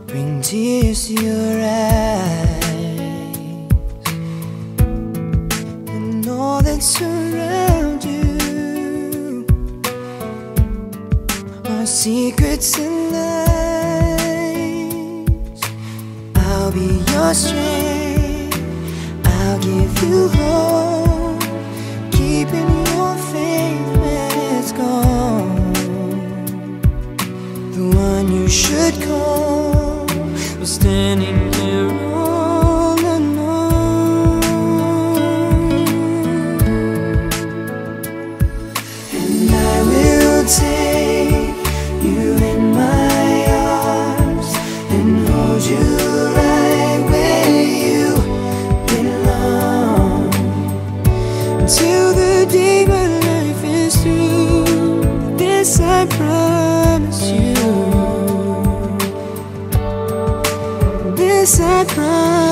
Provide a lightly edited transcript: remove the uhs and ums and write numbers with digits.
bring tears to your eyes, and all that surrounds you are secrets and lies. I'll be your strength, I'll give you hope, keeping your faith when it's gone. The one you should call was standing here all alone. And I will take you in my arms and hold you right where you belong, until the day my life is through. This I promise you. This I promise.